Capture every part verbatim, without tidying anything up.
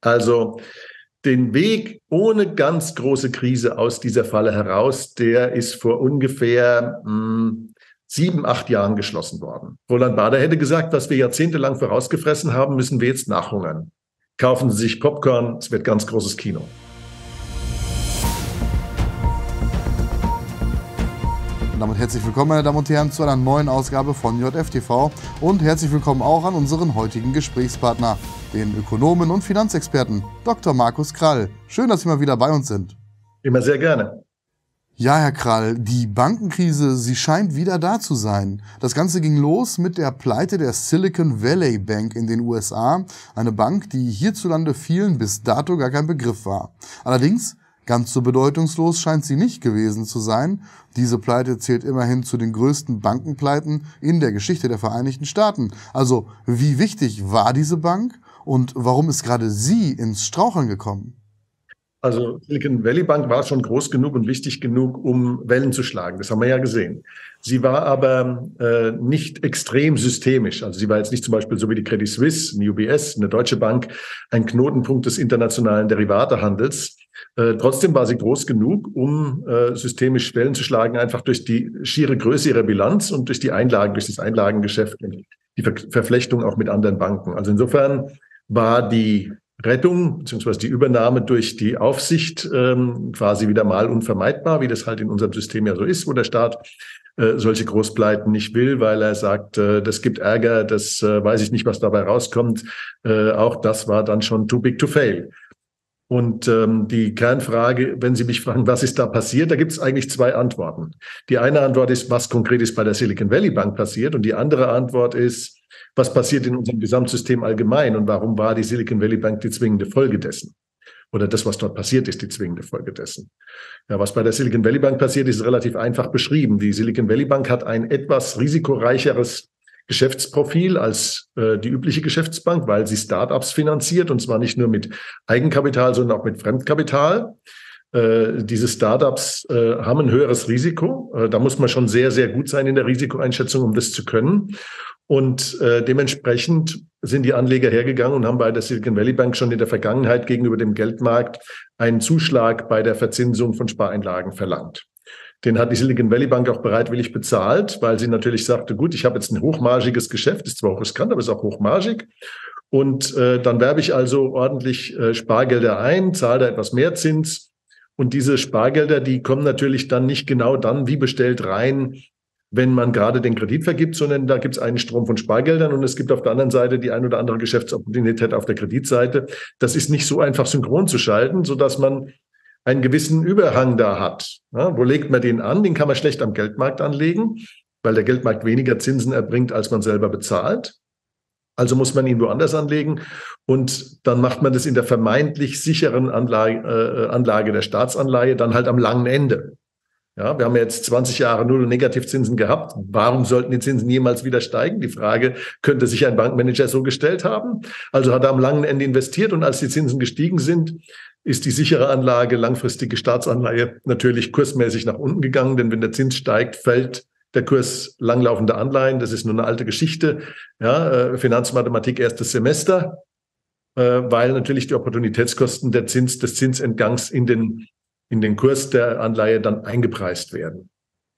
Also den Weg ohne ganz große Krise aus dieser Falle heraus, der ist vor ungefähr mh, sieben, acht Jahren geschlossen worden. Roland Bader hätte gesagt, was wir jahrzehntelang vorausgefressen haben, müssen wir jetzt nachhungern. Kaufen Sie sich Popcorn, es wird ganz großes Kino. Und damit herzlich willkommen, meine Damen und Herren, zu einer neuen Ausgabe von J F T V und herzlich willkommen auch an unseren heutigen Gesprächspartner, den Ökonomen und Finanzexperten Doktor Markus Krall. Schön, dass Sie mal wieder bei uns sind. Immer sehr gerne. Ja, Herr Krall, die Bankenkrise, sie scheint wieder da zu sein. Das Ganze ging los mit der Pleite der Silicon Valley Bank in den U S A, eine Bank, die hierzulande vielen bis dato gar kein Begriff war. Allerdings ganz so bedeutungslos scheint sie nicht gewesen zu sein. Diese Pleite zählt immerhin zu den größten Bankenpleiten in der Geschichte der Vereinigten Staaten. Also, wie wichtig war diese Bank und warum ist gerade sie ins Straucheln gekommen? Also Silicon Valley Bank war schon groß genug und wichtig genug, um Wellen zu schlagen. Das haben wir ja gesehen. Sie war aber äh, nicht extrem systemisch. Also sie war jetzt nicht zum Beispiel so wie die Credit Suisse, eine U B S, eine Deutsche Bank, ein Knotenpunkt des internationalen Derivatehandels. Äh, trotzdem war sie groß genug, um äh, systemisch Wellen zu schlagen, einfach durch die schiere Größe ihrer Bilanz und durch die Einlagen, durch das Einlagengeschäft und die Ver Verflechtung auch mit anderen Banken. Also insofern war die Rettung bzw. die Übernahme durch die Aufsicht ähm, quasi wieder mal unvermeidbar, wie das halt in unserem System ja so ist, wo der Staat äh, solche Großpleiten nicht will, weil er sagt, äh, das gibt Ärger, das äh, weiß ich nicht, was dabei rauskommt. Äh, auch das war dann schon too big to fail. Und ähm, die Kernfrage, wenn Sie mich fragen, was ist da passiert, da gibt es eigentlich zwei Antworten. Die eine Antwort ist, was konkret ist bei der Silicon Valley Bank passiert, und die andere Antwort ist, was passiert in unserem Gesamtsystem allgemein und warum war die Silicon Valley Bank die zwingende Folge dessen? Oder das, was dort passiert ist, die zwingende Folge dessen. Ja, was bei der Silicon Valley Bank passiert, ist relativ einfach beschrieben. Die Silicon Valley Bank hat ein etwas risikoreicheres Geschäftsprofil als äh, die übliche Geschäftsbank, weil sie Startups finanziert, und zwar nicht nur mit Eigenkapital, sondern auch mit Fremdkapital. Äh, diese Startups äh, haben ein höheres Risiko. Äh, da muss man schon sehr, sehr gut sein in der Risikoeinschätzung, um das zu können. Und äh, dementsprechend sind die Anleger hergegangen und haben bei der Silicon Valley Bank schon in der Vergangenheit gegenüber dem Geldmarkt einen Zuschlag bei der Verzinsung von Spareinlagen verlangt. Den hat die Silicon Valley Bank auch bereitwillig bezahlt, weil sie natürlich sagte, gut, ich habe jetzt ein hochmargiges Geschäft, ist zwar hochriskant, aber ist auch hochmargig. Und äh, dann werbe ich also ordentlich äh, Spargelder ein, zahle da etwas mehr Zins. Und diese Spargelder, die kommen natürlich dann nicht genau dann wie bestellt rein, wenn man gerade den Kredit vergibt, sondern da gibt es einen Strom von Spargeldern und es gibt auf der anderen Seite die ein oder andere Geschäftsopportunität auf der Kreditseite. Das ist nicht so einfach synchron zu schalten, sodass man einen gewissen Überhang da hat. Ja, wo legt man den an? Den kann man schlecht am Geldmarkt anlegen, weil der Geldmarkt weniger Zinsen erbringt, als man selber bezahlt. Also muss man ihn woanders anlegen. Und dann macht man das in der vermeintlich sicheren Anlage, äh, Anlage der Staatsanleihe dann halt am langen Ende. Ja, wir haben jetzt zwanzig Jahre Null- und Negativzinsen gehabt. Warum sollten die Zinsen jemals wieder steigen? Die Frage könnte sich ein Bankmanager so gestellt haben. Also hat er am langen Ende investiert, und als die Zinsen gestiegen sind, ist die sichere Anlage, langfristige Staatsanleihe, natürlich kursmäßig nach unten gegangen. Denn wenn der Zins steigt, fällt der Kurs langlaufender Anleihen. Das ist nur eine alte Geschichte. Ja, Finanzmathematik erstes Semester, weil natürlich die Opportunitätskosten der Zins, des Zinsentgangs in den in den Kurs der Anleihe dann eingepreist werden.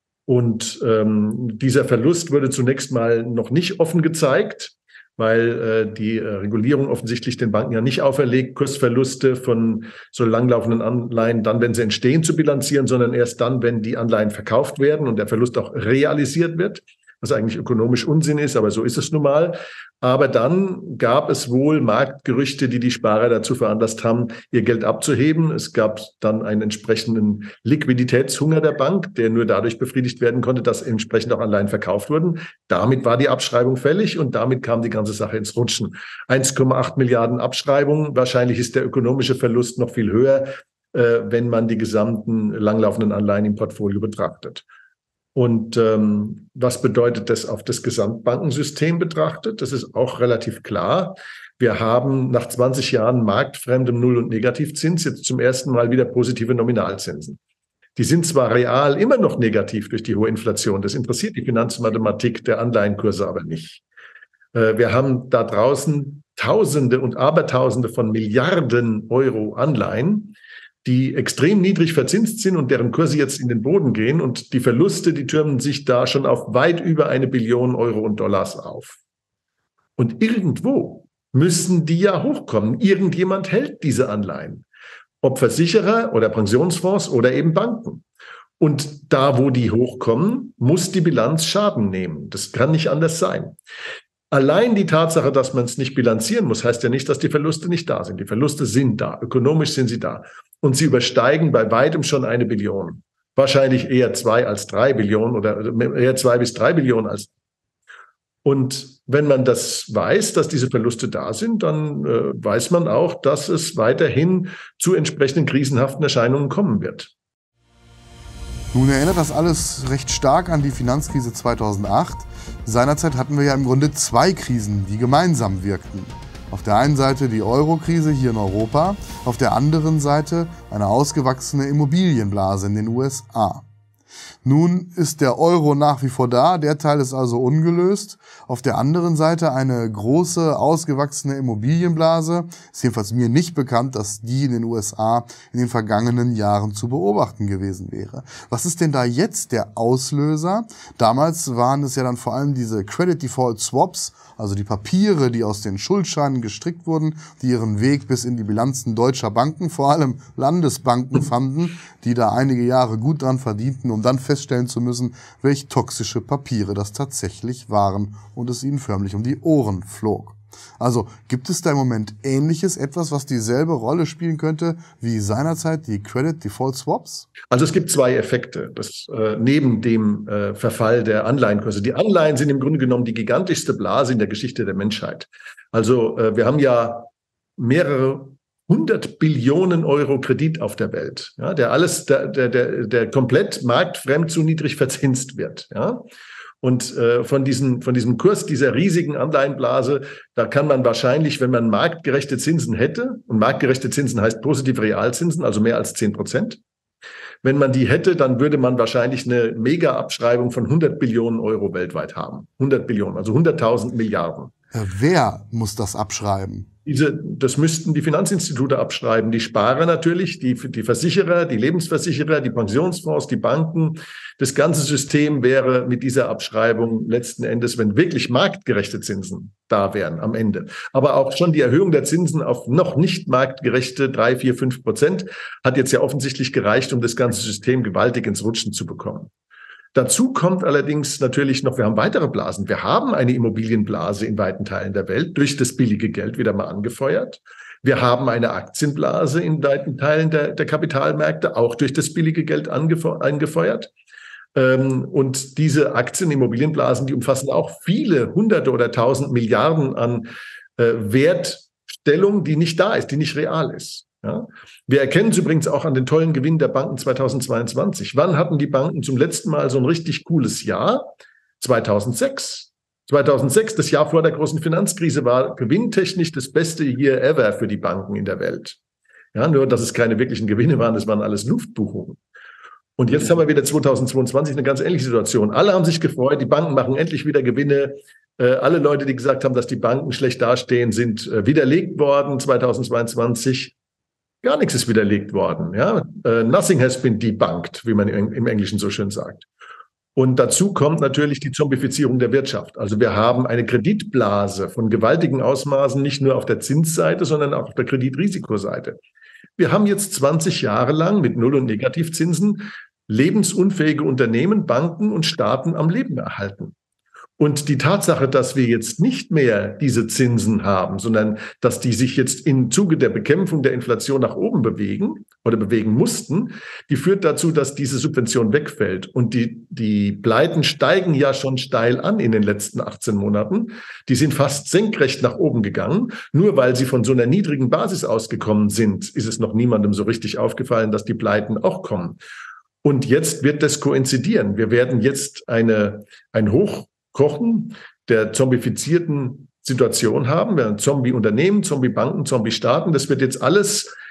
Und ähm, dieser Verlust wurde zunächst mal noch nicht offen gezeigt, weil äh, die äh, Regulierung offensichtlich den Banken ja nicht auferlegt, Kursverluste von so langlaufenden Anleihen dann, wenn sie entstehen, zu bilanzieren, sondern erst dann, wenn die Anleihen verkauft werden und der Verlust auch realisiert wird, was eigentlich ökonomisch Unsinn ist, aber so ist es nun mal. Aber dann gab es wohl Marktgerüchte, die die Sparer dazu veranlasst haben, ihr Geld abzuheben. Es gab dann einen entsprechenden Liquiditätshunger der Bank, der nur dadurch befriedigt werden konnte, dass entsprechend auch Anleihen verkauft wurden. Damit war die Abschreibung fällig und damit kam die ganze Sache ins Rutschen. eins Komma acht Milliarden Abschreibung. Wahrscheinlich ist der ökonomische Verlust noch viel höher, äh, wenn man die gesamten langlaufenden Anleihen im Portfolio betrachtet. Und ähm, was bedeutet das auf das Gesamtbankensystem betrachtet? Das ist auch relativ klar. Wir haben nach zwanzig Jahren marktfremdem Null- und Negativzins jetzt zum ersten Mal wieder positive Nominalzinsen. Die sind zwar real immer noch negativ durch die hohe Inflation. Das interessiert die Finanzmathematik der Anleihenkurse aber nicht. Wir haben da draußen Tausende und Abertausende von Milliarden Euro Anleihen, die extrem niedrig verzinst sind und deren Kurse jetzt in den Boden gehen. Und die Verluste, die türmen sich da schon auf weit über eine Billion Euro und Dollars auf. Und irgendwo müssen die ja hochkommen. Irgendjemand hält diese Anleihen. Ob Versicherer oder Pensionsfonds oder eben Banken. Und da, wo die hochkommen, muss die Bilanz Schaden nehmen. Das kann nicht anders sein. Allein die Tatsache, dass man es nicht bilanzieren muss, heißt ja nicht, dass die Verluste nicht da sind. Die Verluste sind da. Ökonomisch sind sie da. Und sie übersteigen bei weitem schon eine Billion. Wahrscheinlich eher zwei als drei Billionen oder eher zwei bis drei Billionen als. Und wenn man das weiß, dass diese Verluste da sind, dann äh, weiß man auch, dass es weiterhin zu entsprechenden krisenhaften Erscheinungen kommen wird. Nun erinnert das alles recht stark an die Finanzkrise zweitausendacht. Seinerzeit hatten wir ja im Grunde zwei Krisen, die gemeinsam wirkten. Auf der einen Seite die Euro-Krise hier in Europa, auf der anderen Seite eine ausgewachsene Immobilienblase in den U S A. Nun ist der Euro nach wie vor da, der Teil ist also ungelöst. Auf der anderen Seite eine große, ausgewachsene Immobilienblase. Ist jedenfalls mir nicht bekannt, dass die in den U S A in den vergangenen Jahren zu beobachten gewesen wäre. Was ist denn da jetzt der Auslöser? Damals waren es ja dann vor allem diese Credit Default Swaps, also die Papiere, die aus den Schuldscheinen gestrickt wurden, die ihren Weg bis in die Bilanzen deutscher Banken, vor allem Landesbanken, fanden, die da einige Jahre gut dran verdienten, um dann feststellen zu müssen, welch toxische Papiere das tatsächlich waren und es ihnen förmlich um die Ohren flog. Also gibt es da im Moment Ähnliches, etwas, was dieselbe Rolle spielen könnte wie seinerzeit die Credit Default Swaps? Also es gibt zwei Effekte, das, äh, neben dem äh, Verfall der Anleihenkurse. Die Anleihen sind im Grunde genommen die gigantischste Blase in der Geschichte der Menschheit. Also äh, wir haben ja mehrere hundert Billionen Euro Kredit auf der Welt, ja, der alles, der, der, der, der komplett marktfremd zu niedrig verzinst wird, ja. Und äh, von, diesen, von diesem Kurs dieser riesigen Anleihenblase, da kann man wahrscheinlich, wenn man marktgerechte Zinsen hätte, und marktgerechte Zinsen heißt positive Realzinsen, also mehr als zehn Prozent, wenn man die hätte, dann würde man wahrscheinlich eine Mega-Abschreibung von hundert Billionen Euro weltweit haben. hundert Billionen, also hunderttausend Milliarden. Wer muss das abschreiben? Diese, das müssten die Finanzinstitute abschreiben, die Sparer natürlich, die, die Versicherer, die Lebensversicherer, die Pensionsfonds, die Banken. Das ganze System wäre mit dieser Abschreibung letzten Endes, wenn wirklich marktgerechte Zinsen da wären am Ende. Aber auch schon die Erhöhung der Zinsen auf noch nicht marktgerechte drei, vier, fünf Prozent hat jetzt ja offensichtlich gereicht, um das ganze System gewaltig ins Rutschen zu bekommen. Dazu kommt allerdings natürlich noch, wir haben weitere Blasen. Wir haben eine Immobilienblase in weiten Teilen der Welt, durch das billige Geld wieder mal angefeuert. Wir haben eine Aktienblase in weiten Teilen der, der Kapitalmärkte, auch durch das billige Geld angefeuert. Und diese Aktien-, Immobilienblasen, die umfassen auch viele Hunderte oder Tausend Milliarden an Wertstellung, die nicht da ist, die nicht real ist. Ja. Wir erkennen es übrigens auch an den tollen Gewinn der Banken zweitausendzweiundzwanzig. Wann hatten die Banken zum letzten Mal so ein richtig cooles Jahr? zweitausendsechs. zweitausendsechs, das Jahr vor der großen Finanzkrise, war gewinntechnisch das beste Year ever für die Banken in der Welt. Ja, nur, dass es keine wirklichen Gewinne waren, das waren alles Luftbuchungen. Und jetzt haben wir wieder zweitausendzweiundzwanzig eine ganz ähnliche Situation. Alle haben sich gefreut, die Banken machen endlich wieder Gewinne. Äh, alle Leute, die gesagt haben, dass die Banken schlecht dastehen, sind äh, widerlegt worden zweitausendzweiundzwanzig. Gar nichts ist widerlegt worden. Ja? Uh, nothing has been debunked, wie man im Englischen so schön sagt. Und dazu kommt natürlich die Zombifizierung der Wirtschaft. Also wir haben eine Kreditblase von gewaltigen Ausmaßen, nicht nur auf der Zinsseite, sondern auch auf der Kreditrisikoseite. Wir haben jetzt zwanzig Jahre lang mit Null- und Negativzinsen lebensunfähige Unternehmen, Banken und Staaten am Leben erhalten. Und die Tatsache, dass wir jetzt nicht mehr diese Zinsen haben, sondern dass die sich jetzt im Zuge der Bekämpfung der Inflation nach oben bewegen oder bewegen mussten, die führt dazu, dass diese Subvention wegfällt. Und die, die Pleiten steigen ja schon steil an in den letzten achtzehn Monaten. Die sind fast senkrecht nach oben gegangen. Nur weil sie von so einer niedrigen Basis ausgekommen sind, ist es noch niemandem so richtig aufgefallen, dass die Pleiten auch kommen. Und jetzt wird das koinzidieren. Wir werden jetzt eine, ein Hoch Kochen der zombifizierten Situation haben. Wir haben Zombie-Unternehmen, Zombie-Banken, Zombie-Staaten. Das wird jetzt alles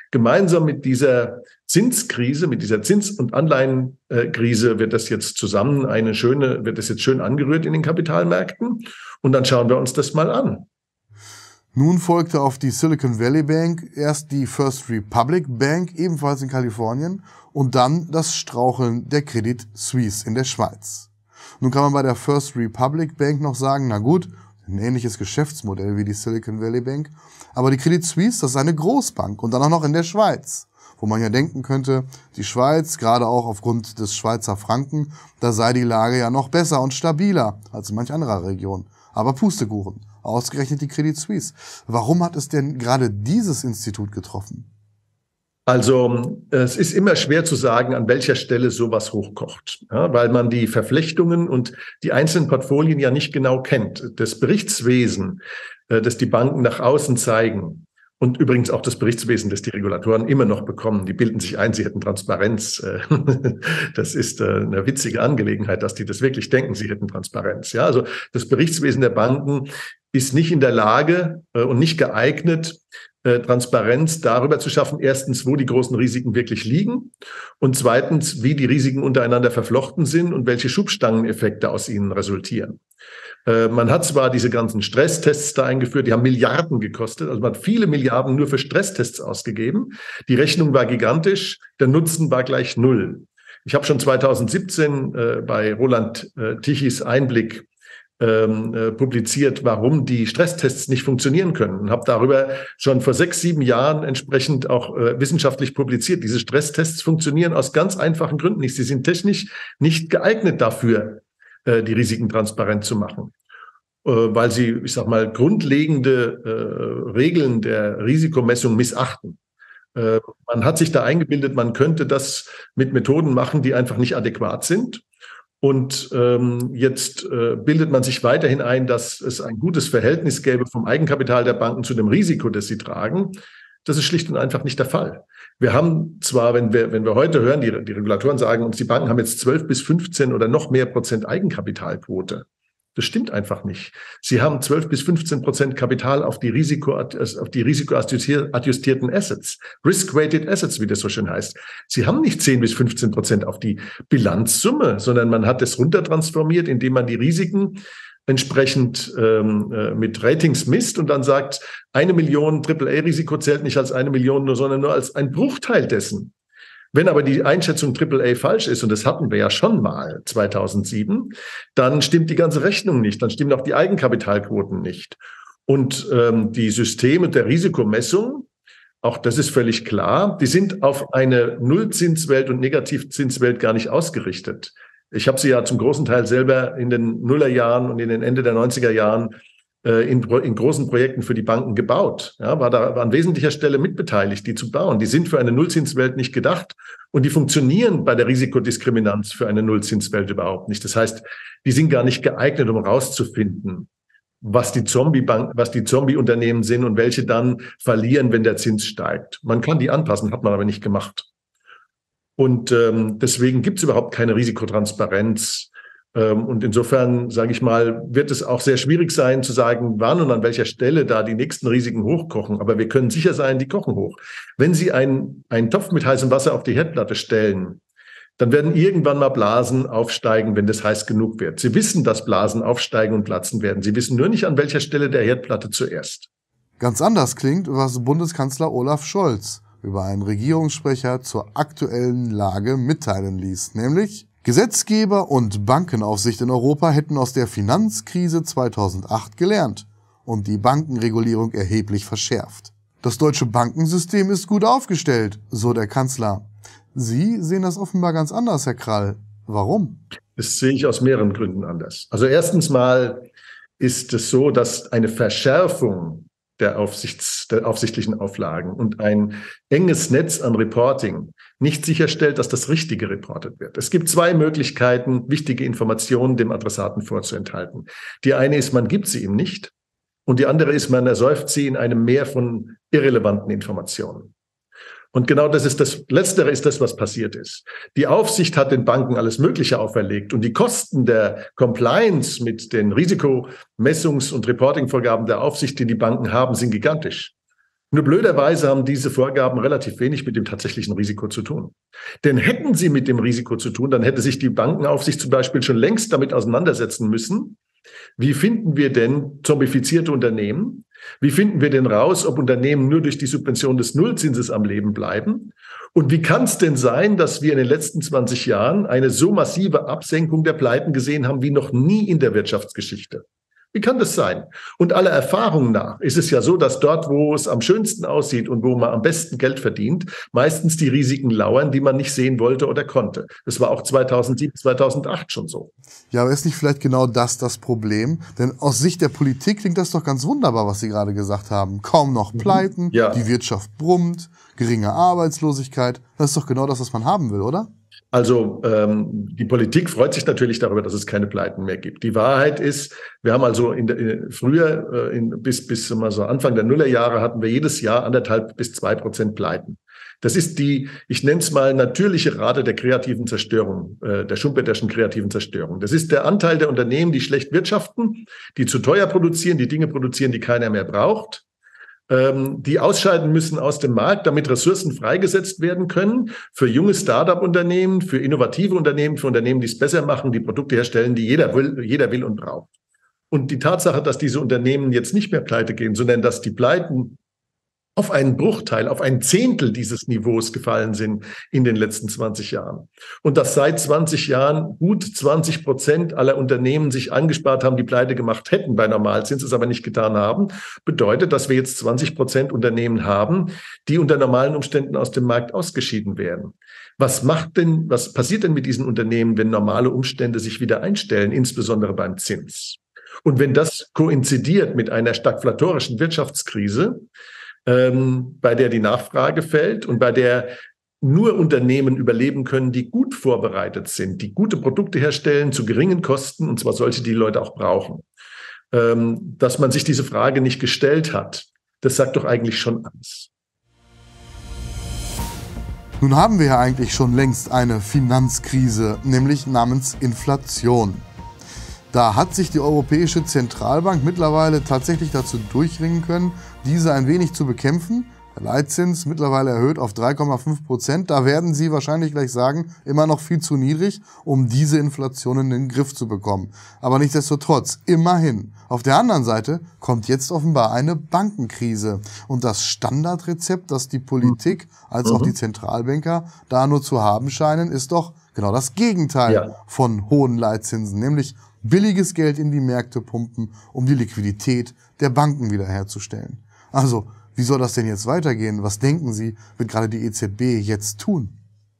gemeinsam mit dieser Zinskrise, mit dieser Zins- und Anleihenkrise wird das jetzt zusammen eine schöne, wird das jetzt schön angerührt in den Kapitalmärkten. Und dann schauen wir uns das mal an. Nun folgte auf die Silicon Valley Bank erst die First Republic Bank, ebenfalls in Kalifornien, und dann das Straucheln der Credit Suisse in der Schweiz. Nun kann man bei der First Republic Bank noch sagen, na gut, ein ähnliches Geschäftsmodell wie die Silicon Valley Bank, aber die Credit Suisse, das ist eine Großbank und dann auch noch in der Schweiz, wo man ja denken könnte, die Schweiz, gerade auch aufgrund des Schweizer Franken, da sei die Lage ja noch besser und stabiler als in manch anderer Region. Aber Pustekuchen, ausgerechnet die Credit Suisse. Warum hat es denn gerade dieses Institut getroffen? Also es ist immer schwer zu sagen, an welcher Stelle sowas hochkocht, ja, weil man die Verflechtungen und die einzelnen Portfolien ja nicht genau kennt. Das Berichtswesen, äh, das die Banken nach außen zeigen und übrigens auch das Berichtswesen, das die Regulatoren immer noch bekommen, die bilden sich ein, sie hätten Transparenz. Das ist äh, eine witzige Angelegenheit, dass die das wirklich denken, sie hätten Transparenz. Ja, also das Berichtswesen der Banken ist nicht in der Lage äh, und nicht geeignet, Transparenz darüber zu schaffen, erstens, wo die großen Risiken wirklich liegen und zweitens, wie die Risiken untereinander verflochten sind und welche Schubstangeneffekte aus ihnen resultieren. Äh, man hat zwar diese ganzen Stresstests da eingeführt, die haben Milliarden gekostet, also man hat viele Milliarden nur für Stresstests ausgegeben. Die Rechnung war gigantisch, der Nutzen war gleich null. Ich habe schon zweitausendsiebzehn äh, bei Roland äh, Tichys Einblick Ähm, äh, publiziert, warum die Stresstests nicht funktionieren können und habe darüber schon vor sechs, sieben Jahren entsprechend auch äh, wissenschaftlich publiziert. Diese Stresstests funktionieren aus ganz einfachen Gründen nicht. Sie sind technisch nicht geeignet dafür, äh, die Risiken transparent zu machen, äh, weil sie, ich sag mal, grundlegende äh, Regeln der Risikomessung missachten. Äh, man hat sich da eingebildet, man könnte das mit Methoden machen, die einfach nicht adäquat sind. Und ähm, jetzt äh, bildet man sich weiterhin ein, dass es ein gutes Verhältnis gäbe vom Eigenkapital der Banken zu dem Risiko, das sie tragen. Das ist schlicht und einfach nicht der Fall. Wir haben zwar, wenn wir, wenn wir heute hören, die, die Regulatoren sagen uns, die Banken haben jetzt zwölf bis fünfzehn oder noch mehr Prozent Eigenkapitalquote. Das stimmt einfach nicht. Sie haben zwölf bis fünfzehn Prozent Kapital auf die Risiko, auf die risikoadjustierten Assets, Risk-Weighted Assets, wie das so schön heißt. Sie haben nicht zehn bis fünfzehn Prozent auf die Bilanzsumme, sondern man hat es runtertransformiert, indem man die Risiken entsprechend ähm, äh, mit Ratings misst und dann sagt, eine Million Triple A-Risiko zählt nicht als eine Million, nur, sondern nur als ein Bruchteil dessen. Wenn aber die Einschätzung Triple A falsch ist, und das hatten wir ja schon mal zweitausendsieben, dann stimmt die ganze Rechnung nicht, dann stimmen auch die Eigenkapitalquoten nicht. Und ähm, die Systeme der Risikomessung, auch das ist völlig klar, die sind auf eine Nullzinswelt und Negativzinswelt gar nicht ausgerichtet. Ich habe sie ja zum großen Teil selber in den Nullerjahren und in den Ende der neunziger Jahren In, in großen Projekten für die Banken gebaut, ja, war da war an wesentlicher Stelle mitbeteiligt, die zu bauen. Die sind für eine Nullzinswelt nicht gedacht und die funktionieren bei der Risikodiskriminanz für eine Nullzinswelt überhaupt nicht. Das heißt, die sind gar nicht geeignet, um rauszufinden, was die Zombie-Bank, was die Zombie-Unternehmen sind und welche dann verlieren, wenn der Zins steigt. Man kann die anpassen, hat man aber nicht gemacht. Und ähm, deswegen gibt es überhaupt keine Risikotransparenz. Und insofern, sage ich mal, wird es auch sehr schwierig sein zu sagen, wann und an welcher Stelle da die nächsten Risiken hochkochen. Aber wir können sicher sein, die kochen hoch. Wenn Sie einen, einen Topf mit heißem Wasser auf die Herdplatte stellen, dann werden irgendwann mal Blasen aufsteigen, wenn das heiß genug wird. Sie wissen, dass Blasen aufsteigen und platzen werden. Sie wissen nur nicht, an welcher Stelle der Herdplatte zuerst. Ganz anders klingt, was Bundeskanzler Olaf Scholz über einen Regierungssprecher zur aktuellen Lage mitteilen ließ, nämlich: Gesetzgeber und Bankenaufsicht in Europa hätten aus der Finanzkrise zweitausendacht gelernt und die Bankenregulierung erheblich verschärft. Das deutsche Bankensystem ist gut aufgestellt, so der Kanzler. Sie sehen das offenbar ganz anders, Herr Krall. Warum? Das sehe ich aus mehreren Gründen anders. Also erstens mal ist es so, dass eine Verschärfung der, Aufsichts, der aufsichtlichen Auflagen und ein enges Netz an Reporting nicht sicherstellt, dass das Richtige reportet wird. Es gibt zwei Möglichkeiten, wichtige Informationen dem Adressaten vorzuenthalten. Die eine ist, man gibt sie ihm nicht, und die andere ist, man ersäuft sie in einem Meer von irrelevanten Informationen. Und genau das ist das, Letztere ist das, was passiert ist. Die Aufsicht hat den Banken alles Mögliche auferlegt und die Kosten der Compliance mit den Risikomessungs- und Reportingvorgaben der Aufsicht, die die Banken haben, sind gigantisch. Nur blöderweise haben diese Vorgaben relativ wenig mit dem tatsächlichen Risiko zu tun. Denn hätten sie mit dem Risiko zu tun, dann hätte sich die Bankenaufsicht zum Beispiel schon längst damit auseinandersetzen müssen, wie finden wir denn zombifizierte Unternehmen? Wie finden wir denn raus, ob Unternehmen nur durch die Subvention des Nullzinses am Leben bleiben? Und wie kann es denn sein, dass wir in den letzten zwanzig Jahren eine so massive Absenkung der Pleiten gesehen haben wie noch nie in der Wirtschaftsgeschichte? Wie kann das sein? Und aller Erfahrung nach ist es ja so, dass dort, wo es am schönsten aussieht und wo man am besten Geld verdient, meistens die Risiken lauern, die man nicht sehen wollte oder konnte. Das war auch zweitausendsieben, zweitausendacht schon so. Ja, aber ist nicht vielleicht genau das das Problem? Denn aus Sicht der Politik klingt das doch ganz wunderbar, was Sie gerade gesagt haben. Kaum noch Pleiten, ja. Die Wirtschaft brummt, geringe Arbeitslosigkeit. Das ist doch genau das, was man haben will, oder? Also ähm, die Politik freut sich natürlich darüber, dass es keine Pleiten mehr gibt. Die Wahrheit ist, wir haben also in der, in, früher, äh, in, bis, bis mal so Anfang der Nullerjahre hatten wir jedes Jahr anderthalb bis zwei Prozent Pleiten. Das ist die, ich nenne es mal, natürliche Rate der kreativen Zerstörung, äh, der Schumpeterschen kreativen Zerstörung. Das ist der Anteil der Unternehmen, die schlecht wirtschaften, die zu teuer produzieren, die Dinge produzieren, die keiner mehr braucht, die ausscheiden müssen aus dem Markt, damit Ressourcen freigesetzt werden können für junge Start-up-Unternehmen, für innovative Unternehmen, für Unternehmen, die es besser machen, die Produkte herstellen, die jeder will, jeder will und braucht. Und die Tatsache, dass diese Unternehmen jetzt nicht mehr pleite gehen, sondern dass die Pleiten auf einen Bruchteil, auf ein Zehntel dieses Niveaus gefallen sind in den letzten zwanzig Jahren. Und dass seit zwanzig Jahren gut zwanzig Prozent aller Unternehmen sich angespart haben, die pleite gemacht hätten bei Normalzins, es aber nicht getan haben, bedeutet, dass wir jetzt zwanzig Prozent Unternehmen haben, die unter normalen Umständen aus dem Markt ausgeschieden werden. Was macht denn, was passiert denn mit diesen Unternehmen, wenn normale Umstände sich wieder einstellen, insbesondere beim Zins? Und wenn das koinzidiert mit einer stagflatorischen Wirtschaftskrise, bei der die Nachfrage fällt und bei der nur Unternehmen überleben können, die gut vorbereitet sind, die gute Produkte herstellen zu geringen Kosten, und zwar solche, die die Leute auch brauchen. Dass man sich diese Frage nicht gestellt hat, das sagt doch eigentlich schon alles. Nun haben wir ja eigentlich schon längst eine Finanzkrise, nämlich namens Inflation. Da hat sich die Europäische Zentralbank mittlerweile tatsächlich dazu durchringen können, diese ein wenig zu bekämpfen. Der Leitzins mittlerweile erhöht auf drei Komma fünf Prozent. Da werden Sie wahrscheinlich gleich sagen, immer noch viel zu niedrig, um diese Inflation in den Griff zu bekommen. Aber nichtsdestotrotz, immerhin. Auf der anderen Seite kommt jetzt offenbar eine Bankenkrise. Und das Standardrezept, das die Politik als auch die Zentralbanker da nur zu haben scheinen, ist doch genau das Gegenteil ja. von hohen Leitzinsen, nämlich billiges Geld in die Märkte pumpen, um die Liquidität der Banken wiederherzustellen. Also, wie soll das denn jetzt weitergehen? Was denken Sie, wird gerade die E Z B jetzt tun?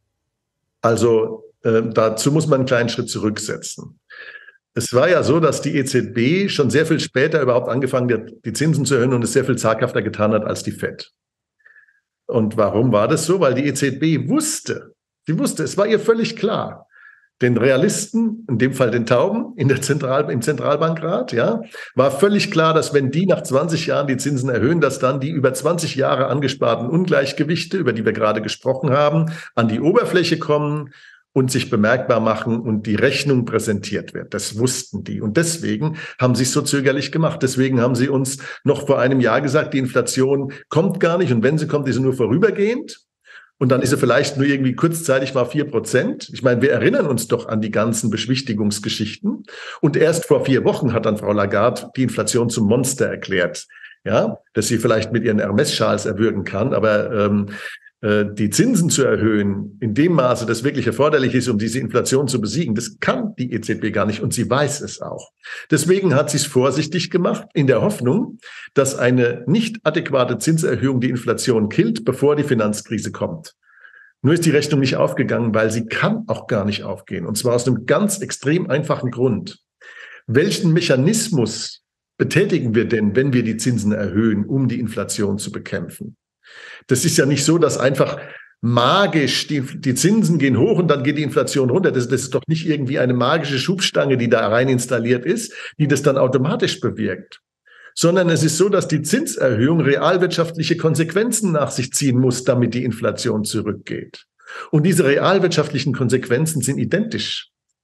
Also, äh, dazu muss man einen kleinen Schritt zurücksetzen. Es war ja so, dass die E Z B schon sehr viel später überhaupt angefangen hat, die Zinsen zu erhöhen und es sehr viel zaghafter getan hat als die Fed. Und warum war das so? Weil die E Z B wusste, sie wusste, es war ihr völlig klar, den Realisten, in dem Fall den Tauben, in der Zentral, im Zentralbankrat, ja, war völlig klar, dass wenn die nach zwanzig Jahren die Zinsen erhöhen, dass dann die über zwanzig Jahre angesparten Ungleichgewichte, über die wir gerade gesprochen haben, an die Oberfläche kommen und sich bemerkbar machen und die Rechnung präsentiert wird. Das wussten die. Und deswegen haben sie es so zögerlich gemacht. Deswegen haben sie uns noch vor einem Jahr gesagt, die Inflation kommt gar nicht. Und wenn sie kommt, ist sie nur vorübergehend. Und dann ist er vielleicht nur irgendwie kurzzeitig mal vier Prozent. Ich meine, wir erinnern uns doch an die ganzen Beschwichtigungsgeschichten. Und erst vor vier Wochen hat dann Frau Lagarde die Inflation zum Monster erklärt. Ja, dass sie vielleicht mit ihren Hermes-Schals erwürgen kann. Aber ähm, äh, die Zinsen zu erhöhen, in dem Maße, das wirklich erforderlich ist, um diese Inflation zu besiegen, das kann die E Z B gar nicht. Und sie weiß es auch. Deswegen hat sie es vorsichtig gemacht, in der Hoffnung, dass eine nicht adäquate Zinserhöhung die Inflation killt, bevor die Finanzkrise kommt. Nur ist die Rechnung nicht aufgegangen, weil sie kann auch gar nicht aufgehen. Und zwar aus einem ganz extrem einfachen Grund. Welchen Mechanismus betätigen wir denn, wenn wir die Zinsen erhöhen, um die Inflation zu bekämpfen? Das ist ja nicht so, dass einfach magisch die, die Zinsen gehen hoch und dann geht die Inflation runter. Das, das ist doch nicht irgendwie eine magische Schubstange, die da rein installiert ist, die das dann automatisch bewirkt. Sondern es ist so, dass die Zinserhöhung realwirtschaftliche Konsequenzen nach sich ziehen muss, damit die Inflation zurückgeht. Und diese realwirtschaftlichen Konsequenzen sind identisch.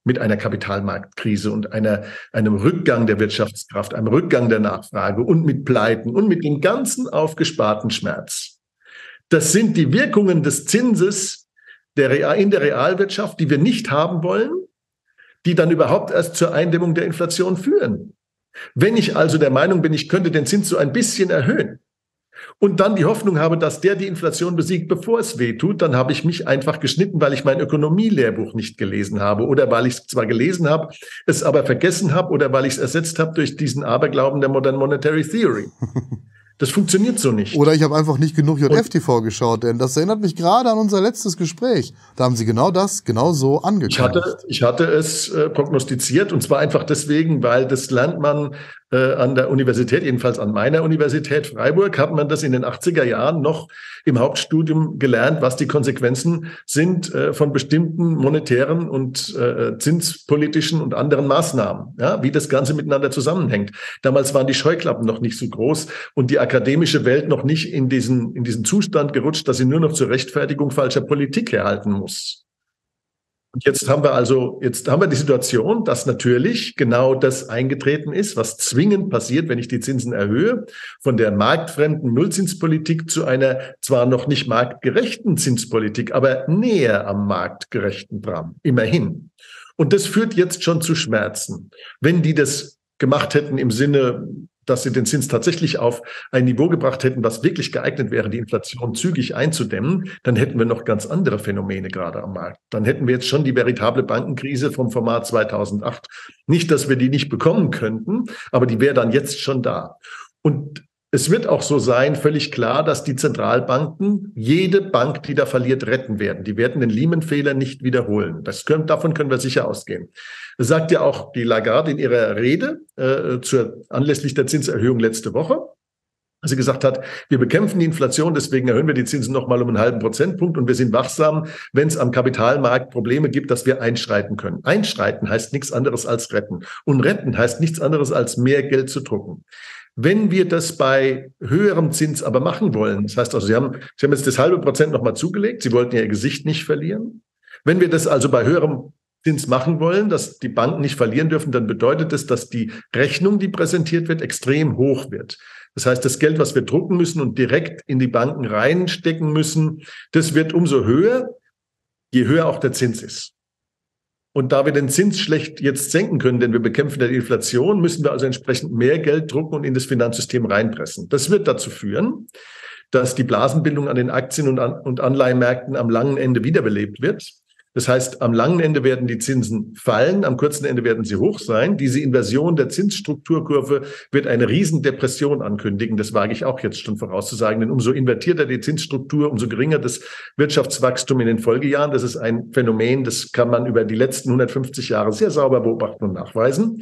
mit einer Kapitalmarktkrise und einer, einem Rückgang der Wirtschaftskraft, einem Rückgang der Nachfrage und mit Pleiten und mit dem ganzen aufgesparten Schmerz. Das sind die Wirkungen des Zinses der Real, in der Realwirtschaft, die wir nicht haben wollen, die dann überhaupt erst zur Eindämmung der Inflation führen. Wenn ich also der Meinung bin, ich könnte den Zins so ein bisschen erhöhen und dann die Hoffnung habe, dass der die Inflation besiegt, bevor es weh tut, dann habe ich mich einfach geschnitten, weil ich mein Ökonomielehrbuch nicht gelesen habe oder weil ich es zwar gelesen habe, es aber vergessen habe oder weil ich es ersetzt habe durch diesen Aberglauben der Modern Monetary Theory. Das funktioniert so nicht. Oder ich habe einfach nicht genug J F T V geschaut, denn das erinnert mich gerade an unser letztes Gespräch. Da haben Sie genau das, genau so angekündigt. Ich hatte, ich hatte es äh, prognostiziert und zwar einfach deswegen, weil das lernt man äh, an der Universität, jedenfalls an meiner Universität Freiburg, hat man das in den achtziger Jahren noch im Hauptstudium gelernt, was die Konsequenzen sind äh, von bestimmten monetären und äh, zinspolitischen und anderen Maßnahmen, ja, wie das Ganze miteinander zusammenhängt. Damals waren die Scheuklappen noch nicht so groß und die akademische Welt noch nicht in diesen, in diesen Zustand gerutscht, dass sie nur noch zur Rechtfertigung falscher Politik herhalten muss. Und jetzt haben wir also, jetzt haben wir die Situation, dass natürlich genau das eingetreten ist, was zwingend passiert, wenn ich die Zinsen erhöhe, von der marktfremden Nullzinspolitik zu einer zwar noch nicht marktgerechten Zinspolitik, aber näher am marktgerechten dran, immerhin. Und das führt jetzt schon zu Schmerzen. Wenn die das gemacht hätten im Sinne, dass sie den Zins tatsächlich auf ein Niveau gebracht hätten, was wirklich geeignet wäre, die Inflation zügig einzudämmen, dann hätten wir noch ganz andere Phänomene gerade am Markt. Dann hätten wir jetzt schon die veritable Bankenkrise vom Format zweitausendacht. Nicht, dass wir die nicht bekommen könnten, aber die wäre dann jetzt schon da. Und es wird auch so sein, völlig klar, dass die Zentralbanken jede Bank, die da verliert, retten werden. Die werden den Lehman-Fehler nicht wiederholen. Das können, davon können wir sicher ausgehen. Das sagt ja auch die Lagarde in ihrer Rede äh, zur, anlässlich der Zinserhöhung letzte Woche. Als sie gesagt hat, wir bekämpfen die Inflation, deswegen erhöhen wir die Zinsen noch mal um einen halben Prozentpunkt und wir sind wachsam, wenn es am Kapitalmarkt Probleme gibt, dass wir einschreiten können. Einschreiten heißt nichts anderes als retten. Und retten heißt nichts anderes als mehr Geld zu drucken. Wenn wir das bei höherem Zins aber machen wollen, das heißt also, Sie haben, Sie haben jetzt das halbe Prozent nochmal zugelegt, Sie wollten ja Ihr Gesicht nicht verlieren. Wenn wir das also bei höherem Zins machen wollen, dass die Banken nicht verlieren dürfen, dann bedeutet das, dass die Rechnung, die präsentiert wird, extrem hoch wird. Das heißt, das Geld, was wir drucken müssen und direkt in die Banken reinstecken müssen, das wird umso höher, je höher auch der Zins ist. Und da wir den Zins schlecht jetzt senken können, denn wir bekämpfen die Inflation, müssen wir also entsprechend mehr Geld drucken und in das Finanzsystem reinpressen. Das wird dazu führen, dass die Blasenbildung an den Aktien- und, An- und Anleihenmärkten am langen Ende wiederbelebt wird. Das heißt, am langen Ende werden die Zinsen fallen, am kurzen Ende werden sie hoch sein. Diese Inversion der Zinsstrukturkurve wird eine Riesendepression ankündigen. Das wage ich auch jetzt schon vorauszusagen, denn umso invertierter die Zinsstruktur, umso geringer das Wirtschaftswachstum in den Folgejahren. Das ist ein Phänomen, das kann man über die letzten hundertfünfzig Jahre sehr sauber beobachten und nachweisen,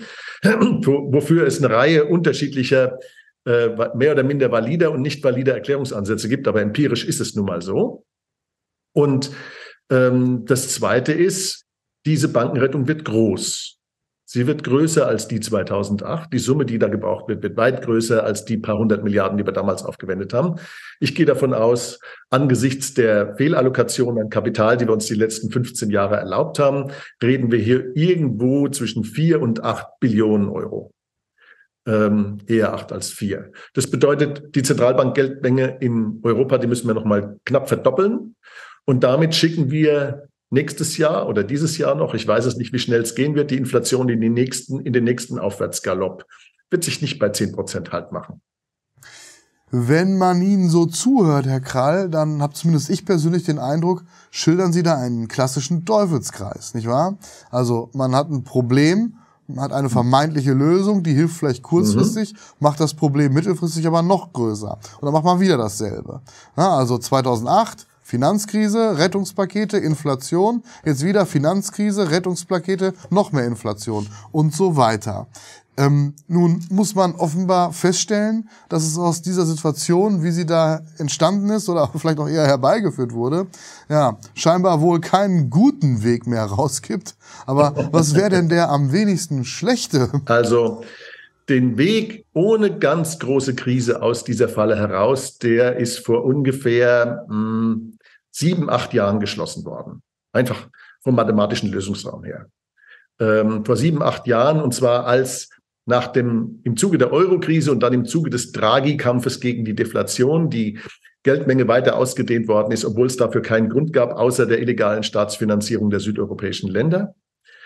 wofür es eine Reihe unterschiedlicher, mehr oder minder valider und nicht valider Erklärungsansätze gibt. Aber empirisch ist es nun mal so. Und das Zweite ist, diese Bankenrettung wird groß. Sie wird größer als die zweitausendacht. Die Summe, die da gebraucht wird, wird weit größer als die paar hundert Milliarden, die wir damals aufgewendet haben. Ich gehe davon aus, angesichts der Fehlallokation an Kapital, die wir uns die letzten fünfzehn Jahre erlaubt haben, reden wir hier irgendwo zwischen vier und acht Billionen Euro. Ähm, eher acht als vier. Das bedeutet, die Zentralbankgeldmenge in Europa, die müssen wir noch mal knapp verdoppeln. Und damit schicken wir nächstes Jahr oder dieses Jahr noch, ich weiß es nicht, wie schnell es gehen wird, die Inflation in, die nächsten, in den nächsten Aufwärtsgalopp. Wird sich nicht bei zehn Prozent halt machen. Wenn man Ihnen so zuhört, Herr Krall, dann habe zumindest ich persönlich den Eindruck, schildern Sie da einen klassischen Teufelskreis, nicht wahr? Also man hat ein Problem, man hat eine vermeintliche Lösung, die hilft vielleicht kurzfristig, mhm. macht das Problem mittelfristig aber noch größer. Und dann macht man wieder dasselbe. Ja, also zweitausendacht, Finanzkrise, Rettungspakete, Inflation, jetzt wieder Finanzkrise, Rettungspakete, noch mehr Inflation und so weiter. Ähm, nun muss man offenbar feststellen, dass es aus dieser Situation, wie sie da entstanden ist oder vielleicht auch eher herbeigeführt wurde, ja, scheinbar wohl keinen guten Weg mehr rausgibt. Aber was wäre denn der am wenigsten schlechte? Also den Weg ohne ganz große Krise aus dieser Falle heraus, der ist vor ungefähr mh, sieben, acht Jahren geschlossen worden. Einfach vom mathematischen Lösungsraum her. ähm, vor sieben, acht Jahren, und zwar als nach dem, im Zuge der Euro-Krise und dann im Zuge des Draghi-Kampfes gegen die Deflation die Geldmenge weiter ausgedehnt worden ist, obwohl es dafür keinen Grund gab, außer der illegalen Staatsfinanzierung der südeuropäischen Länder.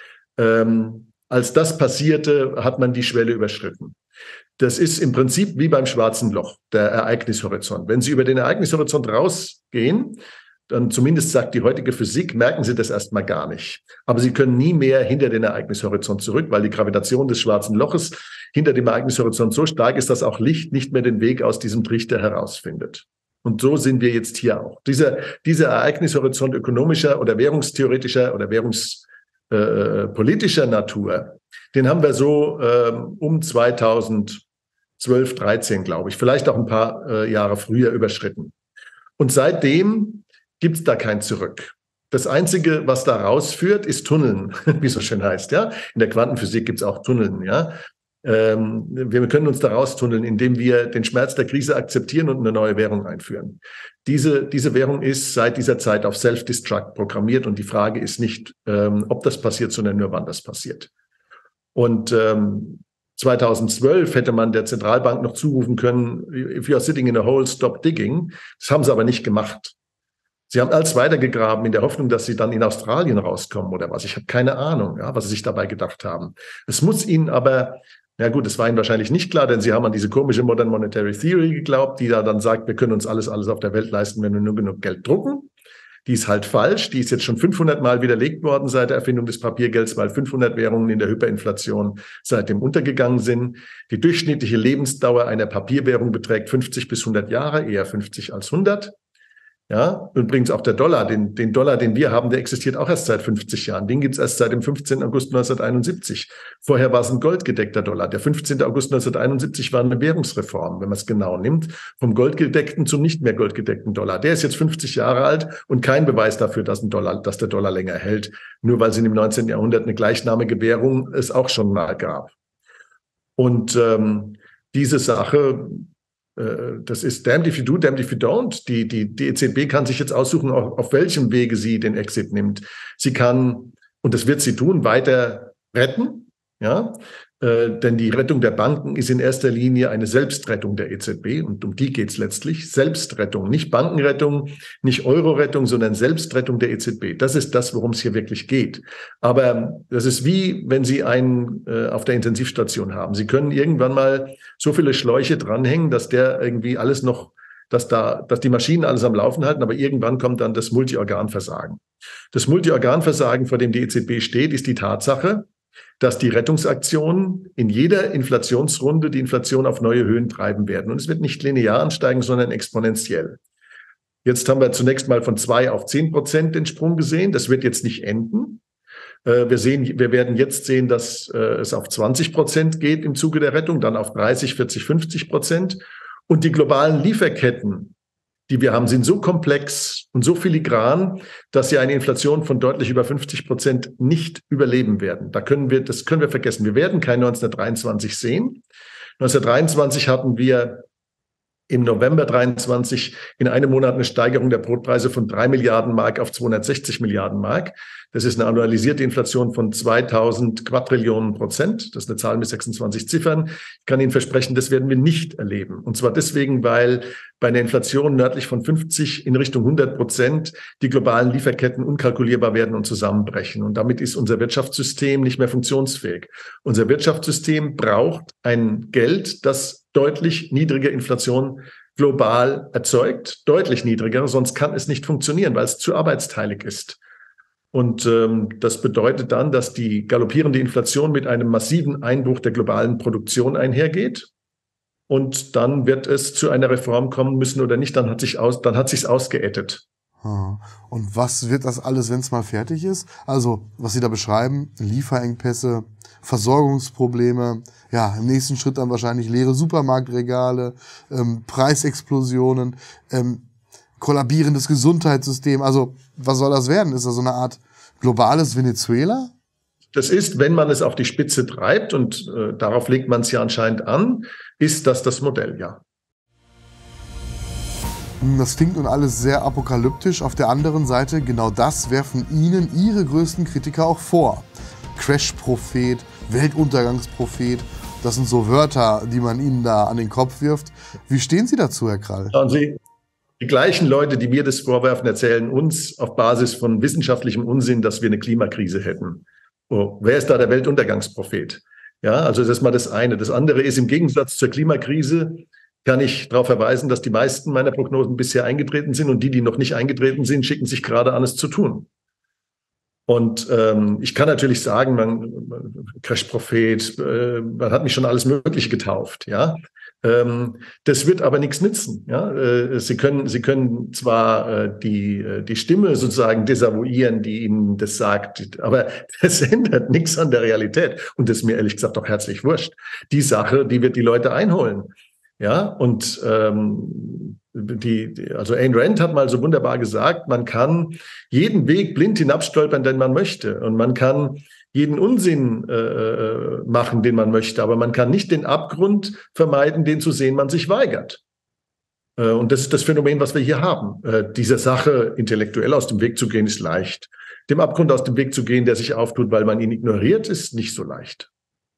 Ähm, als das passierte, hat man die Schwelle überschritten. Das ist im Prinzip wie beim schwarzen Loch, der Ereignishorizont. Wenn Sie über den Ereignishorizont rausgehen, dann zumindest sagt die heutige Physik, merken Sie das erstmal gar nicht. Aber Sie können nie mehr hinter den Ereignishorizont zurück, weil die Gravitation des schwarzen Loches hinter dem Ereignishorizont so stark ist, dass auch Licht nicht mehr den Weg aus diesem Trichter herausfindet. Und so sind wir jetzt hier auch. Dieser, dieser Ereignishorizont ökonomischer oder währungstheoretischer oder währungspolitischer äh, Natur, den haben wir so äh, um zweitausendzwölf, dreizehn, glaube ich, vielleicht auch ein paar äh, Jahre früher überschritten. Und seitdem gibt es da kein Zurück. Das Einzige, was da rausführt, ist Tunneln, wie es so schön heißt. Ja? In der Quantenphysik gibt es auch Tunneln. Ja? Ähm, wir können uns da raustunneln, indem wir den Schmerz der Krise akzeptieren und eine neue Währung einführen. Diese, diese Währung ist seit dieser Zeit auf Self-Destruct programmiert und die Frage ist nicht, ähm, ob das passiert, sondern nur, wann das passiert. Und ähm, zweitausendzwölf hätte man der Zentralbank noch zurufen können, if you're sitting in a hole, stop digging. Das haben sie aber nicht gemacht. Sie haben alles weitergegraben in der Hoffnung, dass sie dann in Australien rauskommen oder was. Ich habe keine Ahnung, ja, was sie sich dabei gedacht haben. Es muss ihnen aber, ja gut, es war ihnen wahrscheinlich nicht klar, denn sie haben an diese komische Modern Monetary Theory geglaubt, die da dann sagt, wir können uns alles, alles auf der Welt leisten, wenn wir nur genug Geld drucken. Die ist halt falsch. Die ist jetzt schon fünfhundert Mal widerlegt worden seit der Erfindung des Papiergelds, weil fünfhundert Währungen in der Hyperinflation seitdem untergegangen sind. Die durchschnittliche Lebensdauer einer Papierwährung beträgt fünfzig bis hundert Jahre, eher fünfzig als hundert. Ja, übrigens auch der Dollar, den, den Dollar, den wir haben, der existiert auch erst seit fünfzig Jahren. Den gibt es erst seit dem fünfzehnten August neunzehnhunderteinundsiebzig. Vorher war es ein goldgedeckter Dollar. Der fünfzehnten August neunzehnhunderteinundsiebzig war eine Währungsreform, wenn man es genau nimmt, vom goldgedeckten zum nicht mehr goldgedeckten Dollar. Der ist jetzt fünfzig Jahre alt und kein Beweis dafür, dass, ein Dollar, dass der Dollar länger hält. Nur weil es im neunzehnten Jahrhundert eine gleichnamige Währung es auch schon mal gab. Und ähm, diese Sache, das ist damned if you do, damned if you don't. Die, die, die E Z B kann sich jetzt aussuchen, auf, auf welchem Wege sie den Exit nimmt. Sie kann, und das wird sie tun, weiter retten, ja, äh, denn die Rettung der Banken ist in erster Linie eine Selbstrettung der E Z B und um die geht es letztlich. Selbstrettung, nicht Bankenrettung, nicht Euro-Rettung, sondern Selbstrettung der E Z B. Das ist das, worum es hier wirklich geht. Aber das ist wie, wenn Sie einen äh, auf der Intensivstation haben. Sie können irgendwann mal so viele Schläuche dranhängen, dass der irgendwie alles noch, dass da, dass die Maschinen alles am Laufen halten, aber irgendwann kommt dann das Multiorganversagen. Das Multiorganversagen, vor dem die E Z B steht, ist die Tatsache, dass die Rettungsaktionen in jeder Inflationsrunde die Inflation auf neue Höhen treiben werden. Und es wird nicht linear ansteigen, sondern exponentiell. Jetzt haben wir zunächst mal von zwei auf zehn Prozent den Sprung gesehen. Das wird jetzt nicht enden. Wir sehen, wir werden jetzt sehen, dass es auf zwanzig Prozent geht im Zuge der Rettung, dann auf dreißig, vierzig, fünfzig Prozent. Und die globalen Lieferketten, die wir haben, sind so komplex und so filigran, dass sie eine Inflation von deutlich über fünfzig Prozent nicht überleben werden. Da können wir, das können wir vergessen. Wir werden kein neunzehnhundertdreiundzwanzig sehen. neunzehnhundertdreiundzwanzig hatten wir im November dreiundzwanzig in einem Monat eine Steigerung der Brotpreise von drei Milliarden Mark auf zweihundertsechzig Milliarden Mark. Das ist eine annualisierte Inflation von zweitausend Quadrillionen Prozent. Das ist eine Zahl mit sechsundzwanzig Ziffern. Ich kann Ihnen versprechen, das werden wir nicht erleben. Und zwar deswegen, weil bei einer Inflation nördlich von fünfzig in Richtung hundert Prozent die globalen Lieferketten unkalkulierbar werden und zusammenbrechen. Und damit ist unser Wirtschaftssystem nicht mehr funktionsfähig. Unser Wirtschaftssystem braucht ein Geld, das deutlich niedrige Inflation global erzeugt, deutlich niedriger, sonst kann es nicht funktionieren, weil es zu arbeitsteilig ist. Und ähm, das bedeutet dann, dass die galoppierende Inflation mit einem massiven Einbruch der globalen Produktion einhergeht. Und dann wird es zu einer Reform kommen müssen oder nicht, dann hat sich aus, dann hat sich's ausgeettet. Und was wird das alles, wenn es mal fertig ist? Also, was Sie da beschreiben, Lieferengpässe, Versorgungsprobleme, ja, im nächsten Schritt dann wahrscheinlich leere Supermarktregale, ähm, Preisexplosionen, ähm, kollabierendes Gesundheitssystem. Also, was soll das werden? Ist das so eine Art globales Venezuela? Das ist, wenn man es auf die Spitze treibt, und äh, darauf legt man es ja anscheinend an, ist das das Modell, ja. Das klingt nun alles sehr apokalyptisch. Auf der anderen Seite, genau das werfen Ihnen Ihre größten Kritiker auch vor. Crash-Prophet, Weltuntergangsprophet. Das sind so Wörter, die man Ihnen da an den Kopf wirft. Wie stehen Sie dazu, Herr Krall? Schauen Sie, die gleichen Leute, die mir das vorwerfen, erzählen uns auf Basis von wissenschaftlichem Unsinn, dass wir eine Klimakrise hätten. Oh, wer ist da der Weltuntergangsprophet? Ja, also das ist mal das eine. Das andere ist, im Gegensatz zur Klimakrise kann ich darauf verweisen, dass die meisten meiner Prognosen bisher eingetreten sind und die, die noch nicht eingetreten sind, schicken sich gerade an, es zu tun. Und ähm, ich kann natürlich sagen, man, Crash-Prophet, äh, man hat mich schon alles Mögliche getauft, ja. Ähm, das wird aber nichts nützen, ja. Äh, Sie können, Sie können zwar äh, die äh, die Stimme sozusagen desavouieren, die Ihnen das sagt, aber das ändert nichts an der Realität. Und das ist mir ehrlich gesagt auch herzlich wurscht. Die Sache, die wird die Leute einholen, ja. Und ähm, Die, die, also Ayn Rand hat mal so wunderbar gesagt, man kann jeden Weg blind hinabstolpern, den man möchte. Und man kann jeden Unsinn äh, machen, den man möchte. Aber man kann nicht den Abgrund vermeiden, den zu sehen man sich weigert. Äh, und das ist das Phänomen, was wir hier haben. Äh, dieser Sache intellektuell aus dem Weg zu gehen, ist leicht. Dem Abgrund aus dem Weg zu gehen, der sich auftut, weil man ihn ignoriert, ist nicht so leicht.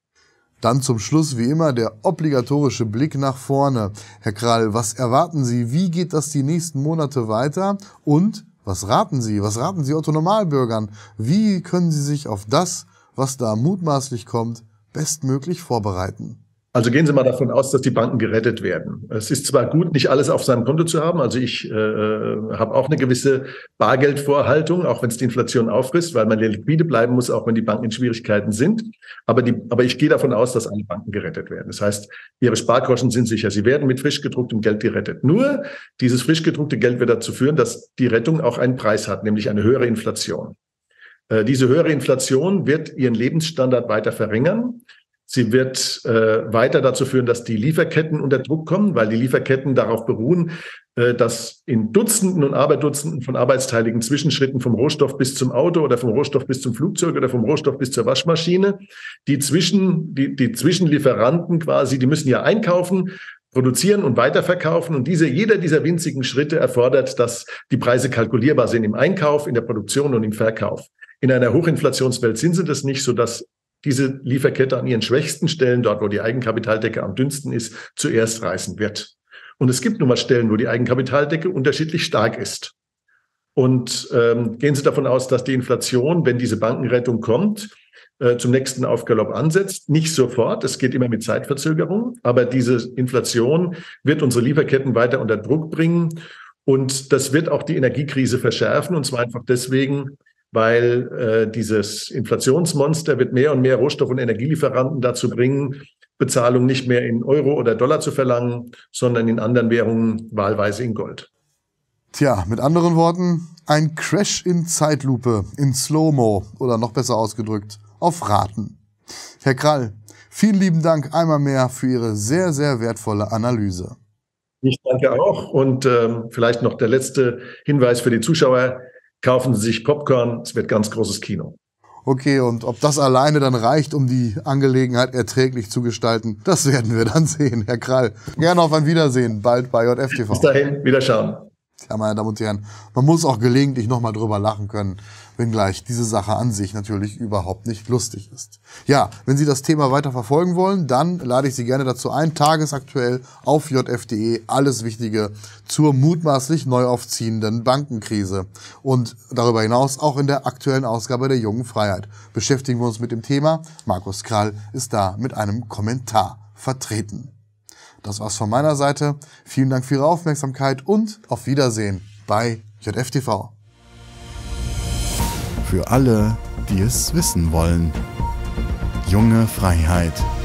Dann zum Schluss wie immer der obligatorische Blick nach vorne. Herr Krall, was erwarten Sie? Wie geht das die nächsten Monate weiter? Und was raten Sie? Was raten Sie Otto Normalbürgern? Wie können Sie sich auf das, was da mutmaßlich kommt, bestmöglich vorbereiten? Also gehen Sie mal davon aus, dass die Banken gerettet werden. Es ist zwar gut, nicht alles auf seinem Konto zu haben. Also ich äh, habe auch eine gewisse Bargeldvorhaltung, auch wenn es die Inflation auffrisst, weil man ja liquide bleiben muss, auch wenn die Banken in Schwierigkeiten sind. Aber, die, aber ich gehe davon aus, dass alle Banken gerettet werden. Das heißt, Ihre Spargroschen sind sicher. Sie werden mit frisch gedrucktem Geld gerettet. Nur dieses frisch gedruckte Geld wird dazu führen, dass die Rettung auch einen Preis hat, nämlich eine höhere Inflation. Äh, diese höhere Inflation wird Ihren Lebensstandard weiter verringern. Sie wird äh, weiter dazu führen, dass die Lieferketten unter Druck kommen, weil die Lieferketten darauf beruhen, äh, dass in Dutzenden und Aberdutzenden von arbeitsteiligen Zwischenschritten vom Rohstoff bis zum Auto oder vom Rohstoff bis zum Flugzeug oder vom Rohstoff bis zur Waschmaschine, die zwischen die, die Zwischenlieferanten quasi, die müssen ja einkaufen, produzieren und weiterverkaufen. Und diese, jeder dieser winzigen Schritte erfordert, dass die Preise kalkulierbar sind im Einkauf, in der Produktion und im Verkauf. In einer Hochinflationswelt sind sie das nicht, sodass diese Lieferkette an ihren schwächsten Stellen, dort wo die Eigenkapitaldecke am dünnsten ist, zuerst reißen wird. Und es gibt nun mal Stellen, wo die Eigenkapitaldecke unterschiedlich stark ist. Und ähm, gehen Sie davon aus, dass die Inflation, wenn diese Bankenrettung kommt, äh, zum nächsten Aufgalopp ansetzt. Nicht sofort, es geht immer mit Zeitverzögerung, aber diese Inflation wird unsere Lieferketten weiter unter Druck bringen. Und das wird auch die Energiekrise verschärfen, und zwar einfach deswegen, weil äh, dieses Inflationsmonster wird mehr und mehr Rohstoff- und Energielieferanten dazu bringen, Bezahlung nicht mehr in Euro oder Dollar zu verlangen, sondern in anderen Währungen, wahlweise in Gold. Tja, mit anderen Worten, ein Crash in Zeitlupe, in Slow-Mo oder noch besser ausgedrückt, auf Raten. Herr Krall, vielen lieben Dank einmal mehr für Ihre sehr, sehr wertvolle Analyse. Ich danke auch, und ähm, vielleicht noch der letzte Hinweis für die Zuschauer. Kaufen Sie sich Popcorn, es wird ganz großes Kino. Okay, und ob das alleine dann reicht, um die Angelegenheit erträglich zu gestalten, das werden wir dann sehen, Herr Krall. Gerne auf ein Wiedersehen, bald bei J F T V. Bis dahin, wiederschauen. Ja, meine Damen und Herren, man muss auch gelegentlich nochmal drüber lachen können, wenngleich diese Sache an sich natürlich überhaupt nicht lustig ist. Ja, wenn Sie das Thema weiter verfolgen wollen, dann lade ich Sie gerne dazu ein, tagesaktuell auf j f punkt d e alles Wichtige zur mutmaßlich neu aufziehenden Bankenkrise. Und darüber hinaus auch in der aktuellen Ausgabe der Jungen Freiheit beschäftigen wir uns mit dem Thema. Markus Krall ist da mit einem Kommentar vertreten. Das war's von meiner Seite. Vielen Dank für Ihre Aufmerksamkeit und auf Wiedersehen bei J F T V. Für alle, die es wissen wollen. Junge Freiheit.